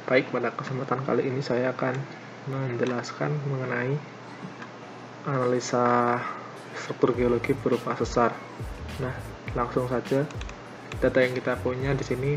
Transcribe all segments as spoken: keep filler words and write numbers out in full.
Baik, pada kesempatan kali ini saya akan menjelaskan mengenai analisa struktur geologi berupa sesar. Nah, langsung saja, data yang kita punya di sini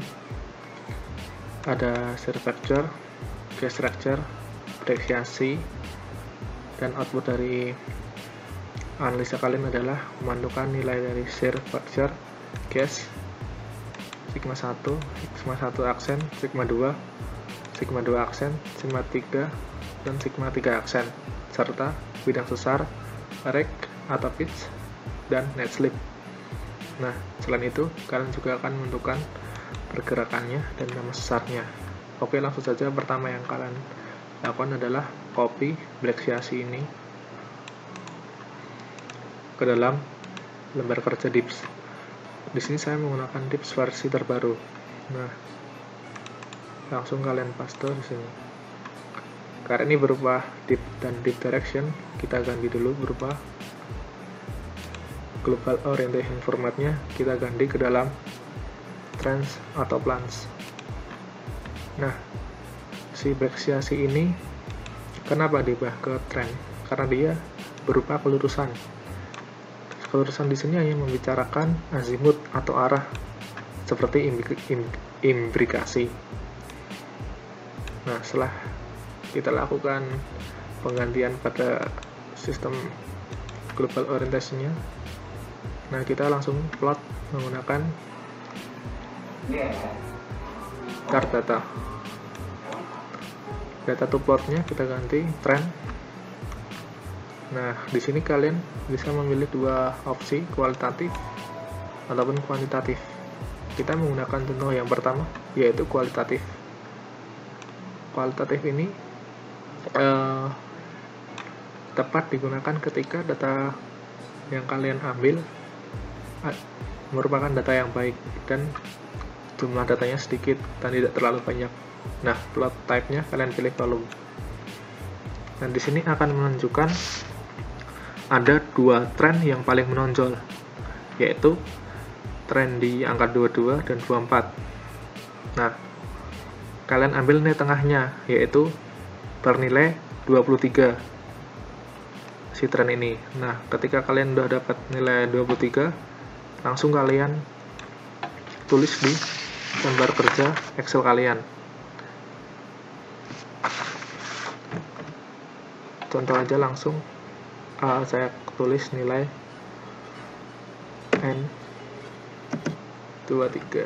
ada shear fracture, gas structure, breksiasi, dan output dari analisa kalian adalah memandukan nilai dari shear fracture, gas, sigma satu, sigma satu aksen, sigma dua, sigma dua aksen, sigma tiga, dan sigma tiga aksen, serta bidang sesar, rake atau pitch, dan net slip. Nah, selain itu, kalian juga akan menentukan pergerakannya dan nama sesarnya. Oke, langsung saja. Pertama yang kalian lakukan adalah copy breksiasi ini ke dalam lembar kerja D I P S. Di sini saya menggunakan D I P S versi terbaru. Nah, langsung kalian paste di sini. Karena ini berupa deep dan deep direction, kita ganti dulu berupa global orientation formatnya, kita ganti ke dalam trends atau plans. Nah, si breksiasi ini kenapa diubah ke trend? Karena dia berupa kelurusan. Kelurusan di sini hanya membicarakan azimut atau arah seperti imbrikasi. Nah, setelah kita lakukan penggantian pada sistem global orientation-nya, nah kita langsung plot menggunakan chart data. Data to plotnya kita ganti trend. Nah, di sini kalian bisa memilih dua opsi, kualitatif ataupun kuantitatif. Kita menggunakan contoh yang pertama, yaitu kualitatif. Kualitatif ini eh, tepat digunakan ketika data yang kalian ambil eh, merupakan data yang baik dan jumlah datanya sedikit dan tidak terlalu banyak. Nah, plot type-nya kalian pilih volume. Dan di sini akan menunjukkan ada dua tren yang paling menonjol, yaitu tren di angka dua puluh dua dan dua puluh empat. Nah, kalian ambil nilai tengahnya, yaitu bernilai dua puluh tiga si tren ini. Nah, ketika kalian sudah dapat nilai dua puluh tiga, langsung kalian tulis di lembar kerja Excel kalian. Contoh aja langsung uh, saya tulis nilai N dua puluh tiga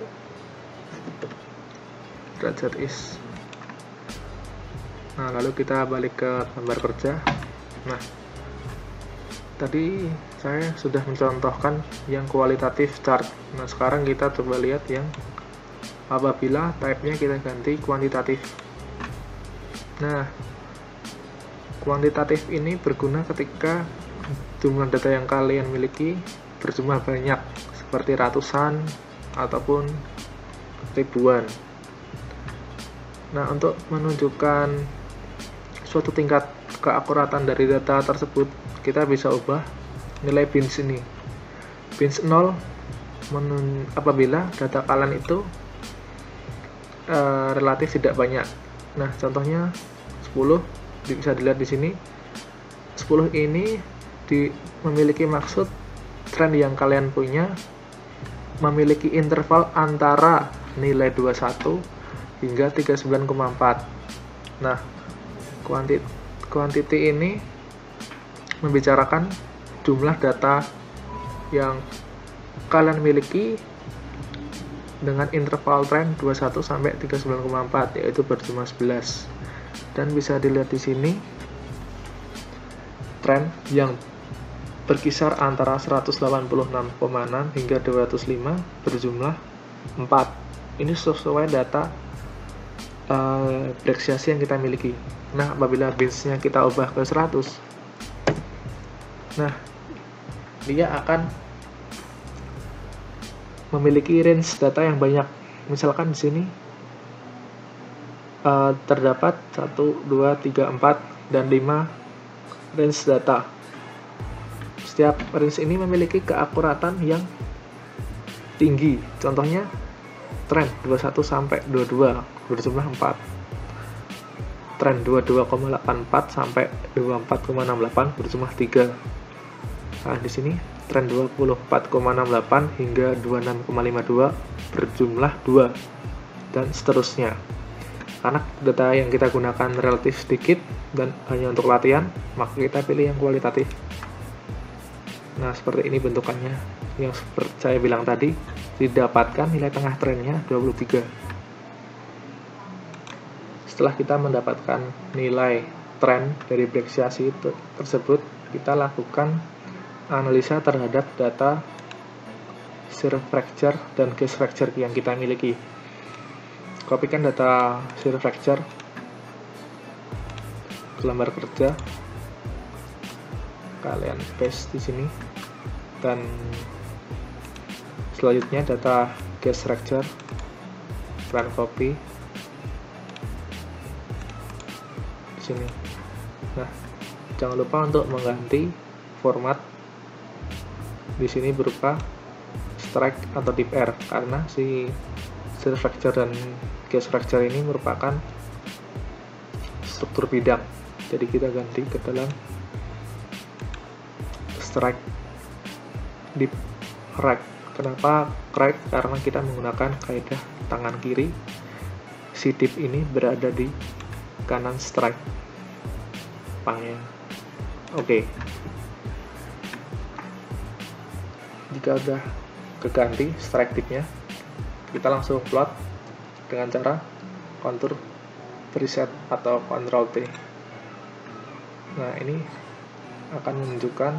derajat is. Nah, lalu kita balik ke lembar kerja. Nah, tadi saya sudah mencontohkan yang kualitatif chart. Nah, sekarang kita coba lihat yang apabila type-nya kita ganti kuantitatif. Nah, kuantitatif ini berguna ketika jumlah data yang kalian miliki berjumlah banyak, seperti ratusan ataupun ribuan. Nah, untuk menunjukkan suatu tingkat keakuratan dari data tersebut, kita bisa ubah nilai bins ini. Bins nol apabila data kalian itu uh, relatif tidak banyak. Nah, contohnya sepuluh, bisa dilihat di sini. sepuluh ini di, memiliki maksud tren yang kalian punya memiliki interval antara nilai dua puluh satu hingga tiga puluh sembilan koma empat. Nah, kuantit quantity ini membicarakan jumlah data yang kalian miliki dengan interval tren dua puluh satu sampai tiga puluh sembilan koma empat, yaitu berjumlah sebelas. Dan bisa dilihat di sini tren yang berkisar antara seratus delapan puluh enam koma enam hingga dua ratus lima berjumlah empat. Ini sesuai data uh, breksiasi yang kita miliki. Nah, apabila binsnya kita ubah ke seratus, nah dia akan memiliki range data yang banyak. Misalkan di sini uh, terdapat satu, dua, tiga, empat, dan lima range data. Setiap range ini memiliki keakuratan yang tinggi. Contohnya tren dua puluh satu sampai dua puluh dua berjumlah empat. tren dua puluh dua koma delapan empat sampai dua puluh empat koma enam delapan berjumlah tiga. Nah, di sini tren dua puluh empat koma enam delapan hingga dua puluh enam koma lima dua berjumlah dua, dan seterusnya. Karena data yang kita gunakan relatif sedikit dan hanya untuk latihan, maka kita pilih yang kualitatif. Nah, seperti ini bentukannya. Yang seperti saya bilang tadi, didapatkan nilai tengah trennya dua puluh tiga. Setelah kita mendapatkan nilai tren dari breksiasi tersebut, kita lakukan analisa terhadap data shear fracture dan case fracture yang kita miliki. Kopikan data shear fracture ke lembar kerja, kalian paste di sini, dan selanjutnya data case fracture, kalian copy di sini. Nah, jangan lupa untuk mengganti format di sini berupa strike atau deep air, karena si shear fracture dan case fracture ini merupakan struktur bidang. Jadi kita ganti ke dalam strike deep right. Kenapa right? Karena kita menggunakan kaidah tangan kiri. Si deep ini berada di kanan strike pangnya. Oke. Okay. Jika udah keganti strike deepnya, kita langsung plot dengan cara kontur preset atau Ctrl T. Nah, ini akan menunjukkan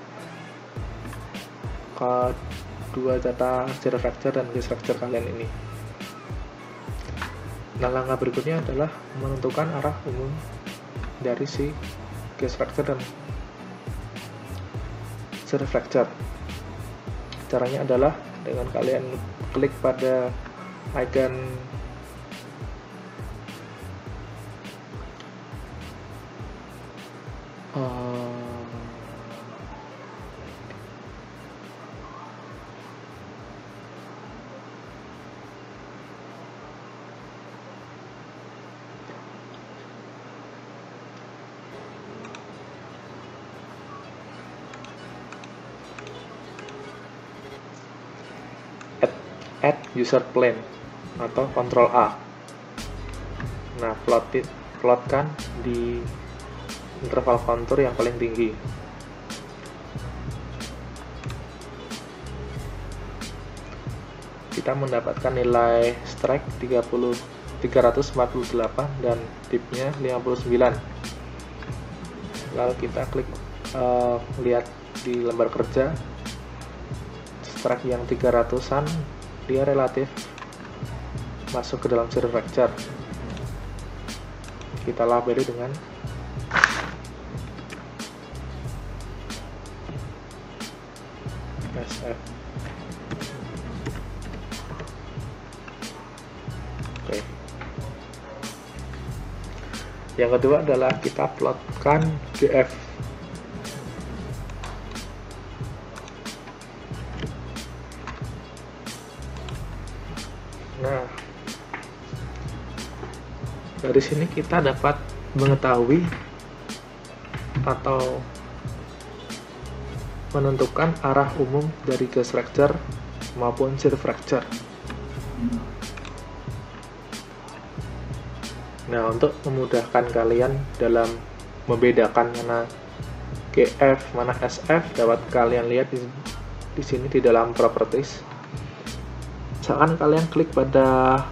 kedua data shear fracture dan case fracture kalian ini. Nah, langkah berikutnya adalah menentukan arah umum dari si case fracture dan shear fracture. Caranya adalah dengan kalian klik pada icon uh, add user plane atau Ctrl A. Nah, plot plotkan di interval kontur yang paling tinggi. Kita mendapatkan nilai strike tiga ratus empat puluh delapan dan dipnya lima puluh sembilan. Lalu kita klik uh, lihat di lembar kerja, strike yang tiga ratusan dia relatif masuk ke dalam shear fracture. Kita labeli dengan S F. Oke. Yang kedua adalah kita plotkan G F. Nah, dari sini kita dapat mengetahui atau menentukan arah umum dari case fracture maupun shear fracture. Nah, untuk memudahkan kalian dalam membedakan mana G F, mana S F, dapat kalian lihat di, di sini di dalam properties. Misalkan kalian klik pada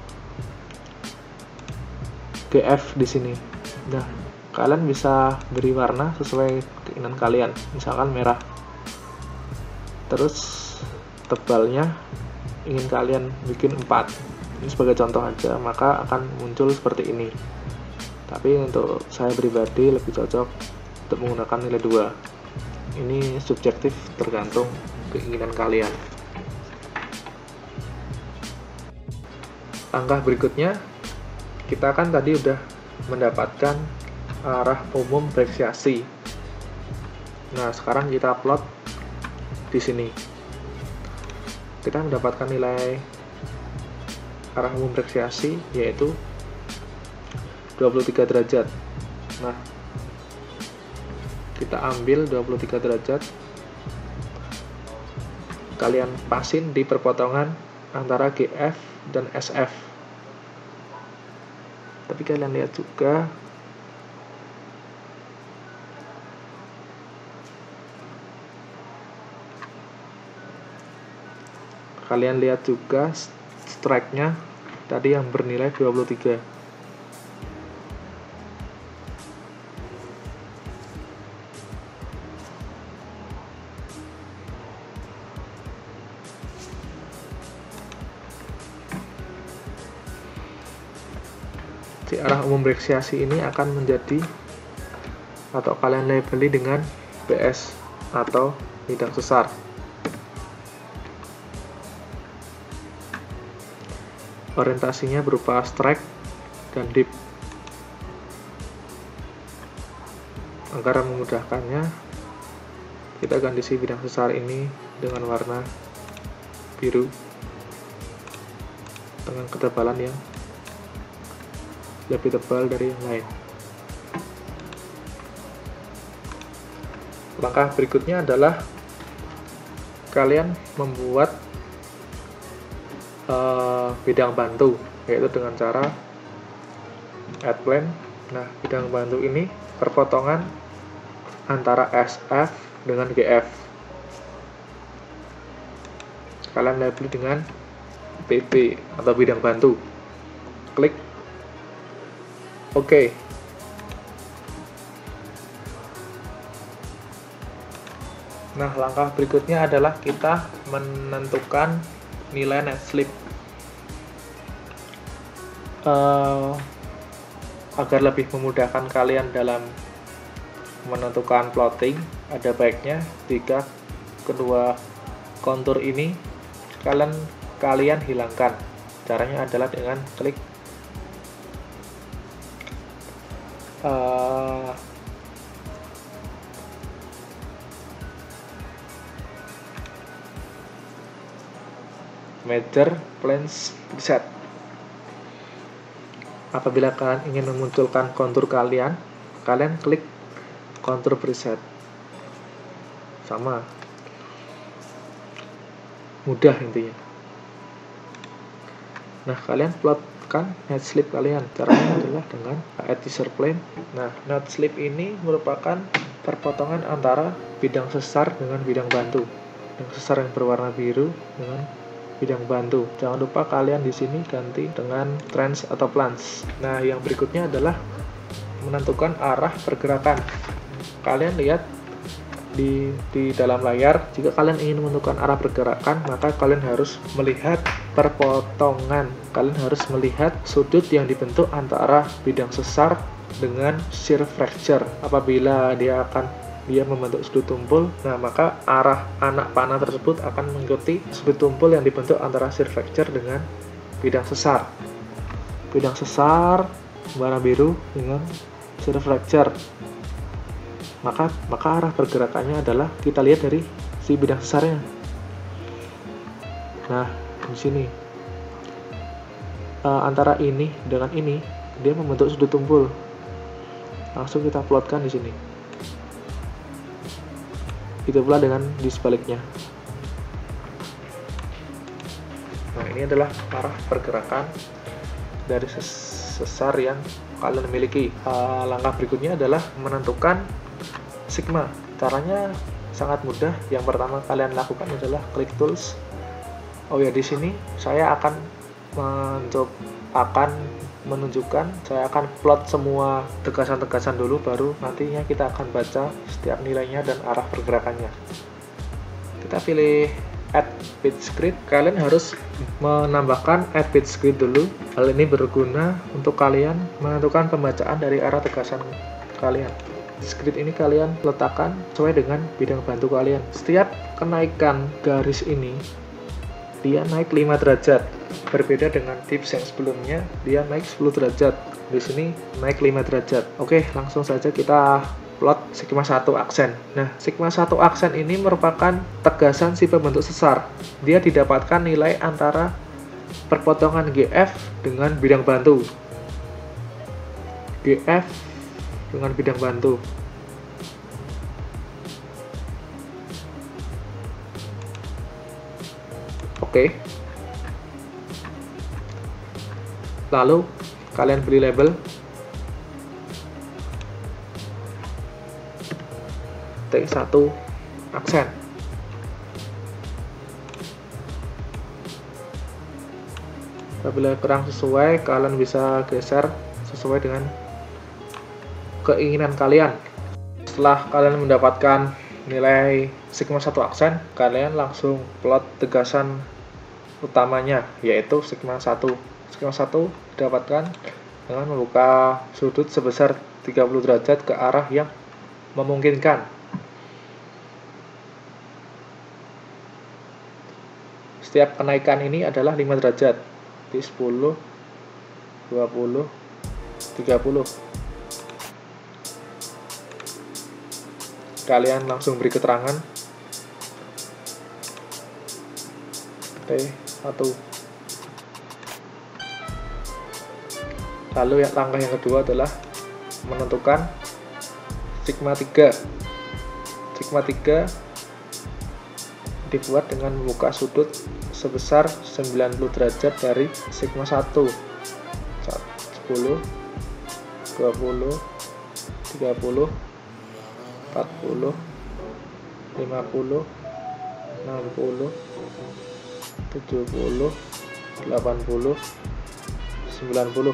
G F di sini. Nah, kalian bisa beri warna sesuai keinginan kalian. Misalkan merah. Terus tebalnya ingin kalian bikin empat. Ini sebagai contoh aja, maka akan muncul seperti ini. Tapi untuk saya pribadi lebih cocok untuk menggunakan nilai dua. Ini subjektif, tergantung keinginan kalian. Langkah berikutnya, kita kan tadi udah mendapatkan arah umum breksiasi. Nah, sekarang kita plot di sini. Kita mendapatkan nilai arah umum breksiasi, yaitu dua puluh tiga derajat. Nah, kita ambil dua puluh tiga derajat, kalian pasin di perpotongan antara G F dan S F. Tapi kalian lihat juga kalian lihat juga strike-nya tadi yang bernilai dua puluh tiga. Si arah umum reaksiasi ini akan menjadi atau kalian labeli dengan B S atau bidang sesar. Orientasinya berupa strike dan dip. Agar memudahkannya, kita akan isi bidang sesar ini dengan warna biru dengan ketebalan yang lebih tebal dari yang lain. Langkah berikutnya adalah kalian membuat uh, bidang bantu, yaitu dengan cara add plane. Nah, bidang bantu ini perpotongan antara S F dengan G F. Kalian label dengan B B atau bidang bantu. Klik Oke. Nah, langkah berikutnya adalah kita menentukan nilai net slip. Uh, agar lebih memudahkan kalian dalam menentukan plotting, ada baiknya jika kedua kontur ini kalian kalian hilangkan. Caranya adalah dengan klik Uh, Major Planes Preset. Apabila kalian ingin memunculkan kontur kalian, kalian klik kontur preset. Sama, mudah intinya. Nah, kalian plot kan net slip kalian. Caranya adalah dengan add teaser plane. Nah, net slip ini merupakan perpotongan antara bidang sesar dengan bidang bantu. Bidang sesar yang berwarna biru dengan bidang bantu. Jangan lupa kalian di sini ganti dengan trans atau plans. Nah, yang berikutnya adalah menentukan arah pergerakan. Kalian lihat di di dalam layar, jika kalian ingin menentukan arah pergerakan, maka kalian harus melihat perpotongan. Kalian harus melihat sudut yang dibentuk antara bidang sesar dengan shear fracture. Apabila dia akan dia membentuk sudut tumpul, nah maka arah anak panah tersebut akan mengikuti sudut tumpul yang dibentuk antara shear fracture dengan bidang sesar. Bidang sesar warna biru dengan shear fracture. Maka maka arah pergerakannya adalah kita lihat dari si bidang sesarnya. Nah, di sini uh, antara ini dengan ini dia membentuk sudut tumpul. Langsung kita plotkan di sini. Itu pula dengan di sebaliknya. Nah, ini adalah arah pergerakan dari sesar yang kalian miliki. Uh, langkah berikutnya adalah menentukan sigma. Caranya sangat mudah. Yang pertama kalian lakukan adalah klik tools. Oh ya, di sini saya akan mencoba akan menunjukkan, saya akan plot semua tegasan-tegasan dulu, baru nantinya kita akan baca setiap nilainya dan arah pergerakannya. Kita pilih add page grid. Kalian harus menambahkan add page grid dulu. Hal ini berguna untuk kalian menentukan pembacaan dari arah tegasan kalian. Grid ini kalian letakkan sesuai dengan bidang bantu kalian. Setiap kenaikan garis ini dia naik lima derajat. Berbeda dengan tips yang sebelumnya, dia naik sepuluh derajat. Di sini naik lima derajat. Oke, langsung saja kita plot sigma satu aksen. Nah, sigma satu aksen ini merupakan tegasan si pembentuk sesar. Dia didapatkan nilai antara perpotongan G F dengan bidang bantu. G F dengan bidang bantu. Oke. Lalu kalian beli label T satu aksen. Apabila kurang sesuai, kalian bisa geser sesuai dengan keinginan kalian. Setelah kalian mendapatkan nilai sigma satu aksen, kalian langsung plot tegasan utamanya, yaitu sigma satu. Sigma satu didapatkan dengan membuka sudut sebesar tiga puluh derajat ke arah yang memungkinkan. Setiap kenaikan ini adalah lima derajat, di sepuluh, dua puluh, tiga puluh. Kalian langsung beri keterangan T satu. Lalu yang langkah yang kedua adalah menentukan sigma tiga. Sigma tiga dibuat dengan membuka sudut sebesar sembilan puluh derajat dari sigma satu. sepuluh, dua puluh, tiga puluh, empat puluh, lima puluh, enam puluh, tujuh puluh, delapan puluh, sembilan puluh.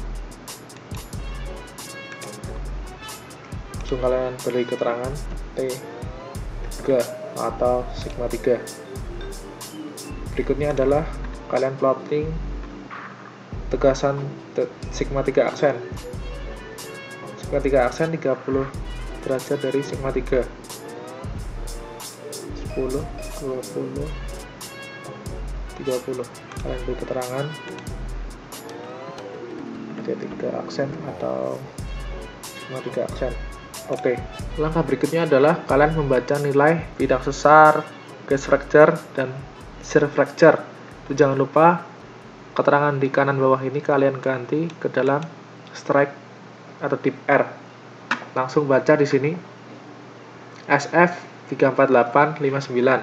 Langsung kalian beri keterangan T tiga atau sigma tiga. Berikutnya adalah kalian plotting tegasan sigma tiga aksen. Sigma tiga aksen tiga puluh derajat dari sigma tiga. sepuluh, dua puluh, tiga puluh. Kalian beri keterangan T tiga aksen atau sigma tiga aksen. Oke, langkah berikutnya adalah kalian membaca nilai bidang sesar, gaze fracture, dan shear fracture. Itu jangan lupa keterangan di kanan bawah ini kalian ganti ke dalam strike atau deep R. Langsung baca di sini S F tiga empat delapan lima sembilan,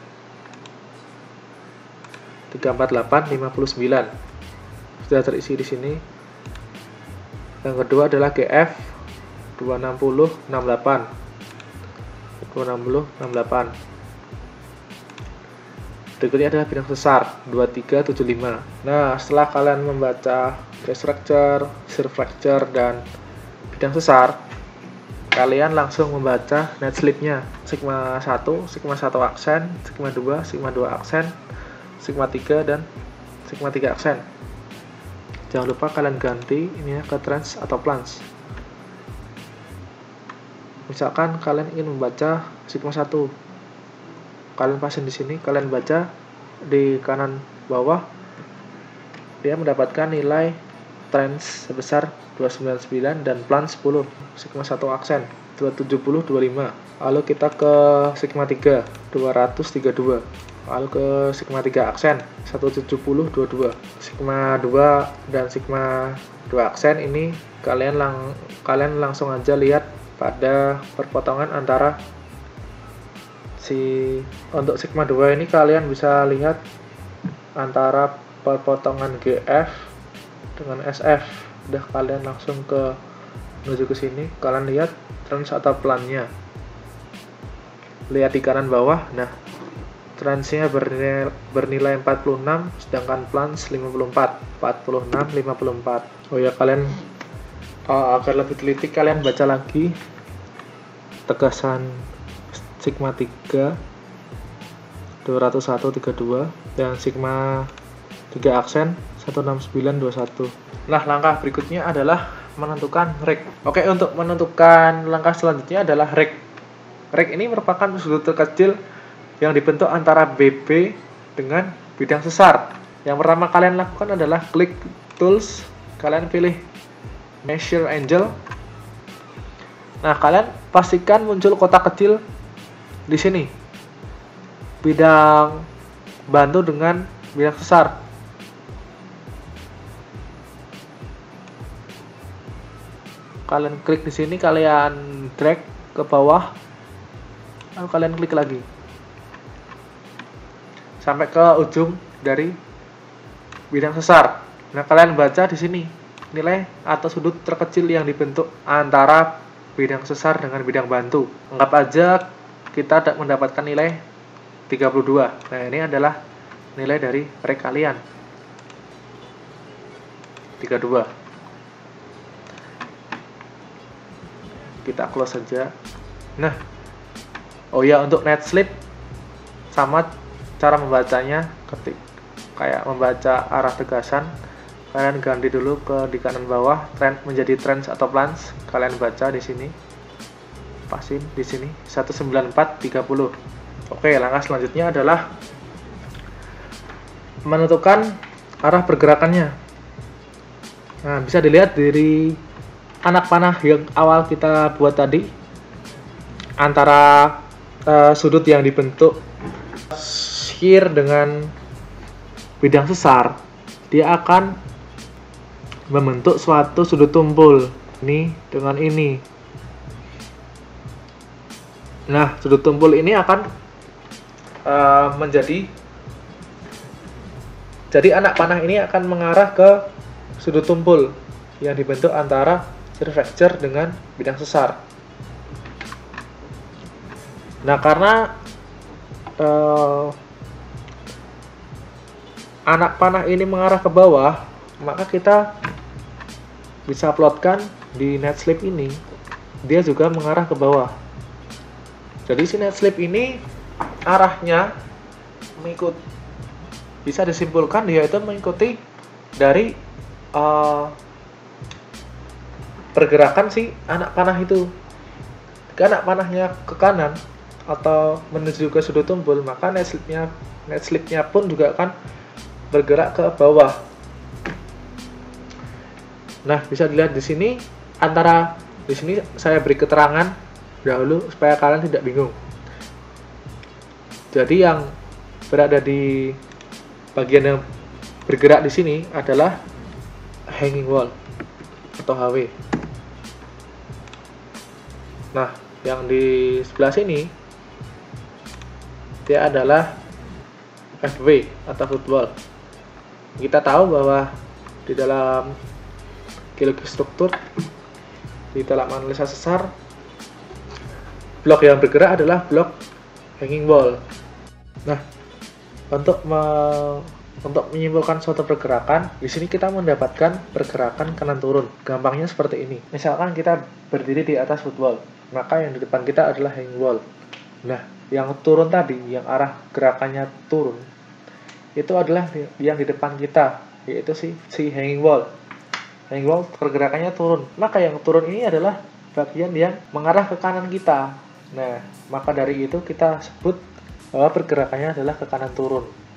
tiga empat delapan lima sembilan sudah terisi di sini. Yang kedua adalah G F dua enam nol enam delapan, dua enam nol enam delapan. Berikutnya adalah bidang sesar dua tiga tujuh lima. Nah, setelah kalian membaca gaze fracture, shear fracture, dan bidang sesar, kalian langsung membaca net slip-nya. Sigma satu, sigma satu aksen, sigma dua, sigma dua aksen, sigma tiga, dan sigma tiga aksen. Jangan lupa kalian ganti ini ya ke trans atau plans. Misalkan kalian ingin membaca sigma satu, kalian pasin di sini, kalian baca di kanan bawah, dia mendapatkan nilai trans sebesar dua sembilan sembilan dan plan sepuluh. Sigma satu aksen dua tujuh nol dua lima. Lalu kita ke sigma tiga dua tiga dua. Lalu ke sigma tiga aksen satu tujuh nol dua dua. Sigma dua dan sigma dua aksen ini kalian lang kalian langsung aja lihat pada perpotongan antara si untuk sigma dua ini, kalian bisa lihat antara perpotongan G F dengan S F. Udah kalian langsung ke menuju ke sini, kalian lihat trans atau plannya. Lihat di kanan bawah. Nah, transnya bernilai, bernilai empat puluh enam, sedangkan plans lima puluh empat. empat puluh enam, lima puluh empat. Oh ya, kalian uh, agar lebih teliti kalian baca lagi tegasan sigma tiga dua nol satu tiga dua dan sigma tiga aksen satu enam sembilan dua satu. Nah, langkah berikutnya adalah menentukan reg. Oke, untuk menentukan langkah selanjutnya adalah reg. Reg ini merupakan sudut terkecil yang dibentuk antara B B dengan bidang sesar. Yang pertama kalian lakukan adalah klik tools, kalian pilih measure angle. Nah, kalian pastikan muncul kotak kecil di sini, bidang bantu dengan bidang sesar. kalian klik di sini, kalian drag ke bawah, lalu kalian klik lagi sampai ke ujung dari bidang sesar. Nah, kalian baca di sini nilai atau sudut terkecil yang dibentuk antara bidang sesar dengan bidang bantu. Anggap aja kita mendapatkan nilai tiga puluh dua. Nah, ini adalah nilai dari rek kalian, tiga puluh dua. Kita close saja. Nah, oh ya, untuk net slip sama cara membacanya, ketik kayak membaca arah tegasan, kalian ganti dulu ke di kanan bawah trend menjadi trends atau plans. Kalian baca di sini, pasin di sini seratus sembilan puluh empat tiga puluh. Oke, langkah selanjutnya adalah menentukan arah pergerakannya. Nah, bisa dilihat dari anak panah yang awal kita buat tadi, antara uh, sudut yang dibentuk shear dengan bidang sesar, dia akan membentuk suatu sudut tumpul ini dengan ini. Nah, sudut tumpul ini akan uh, menjadi jadi anak panah ini akan mengarah ke sudut tumpul yang dibentuk antara shear fracture dengan bidang sesar. Nah, karena uh, anak panah ini mengarah ke bawah, maka kita bisa plotkan di net slip ini, dia juga mengarah ke bawah. Jadi si net slip ini arahnya mengikut, bisa disimpulkan dia itu mengikuti dari uh, pergerakan si anak panah itu. Jika anak panahnya ke kanan atau menuju ke sudut tumpul, maka net slipnya net slipnya pun juga akan bergerak ke bawah. Nah, bisa dilihat di sini, antara di sini saya beri keterangan dahulu supaya kalian tidak bingung. Jadi yang berada di bagian yang bergerak di sini adalah hanging wall atau H W. Nah, yang di sebelah sini dia adalah F W atau footwall. Kita tahu bahwa di dalam geologi struktur, di dalam analisa sesar, blok yang bergerak adalah blok hanging wall. Nah, untuk me untuk menyimpulkan suatu pergerakan, di sini kita mendapatkan pergerakan kanan turun. Gampangnya seperti ini. Misalkan kita berdiri di atas footwall, maka yang di depan kita adalah hanging wall. Nah, yang turun tadi, yang arah gerakannya turun, itu adalah yang di depan kita, yaitu si si hanging wall. Hanging wall pergerakannya turun, maka yang turun ini adalah bagian yang mengarah ke kanan kita. Nah, maka dari itu kita sebut bahwa pergerakannya adalah ke kanan turun.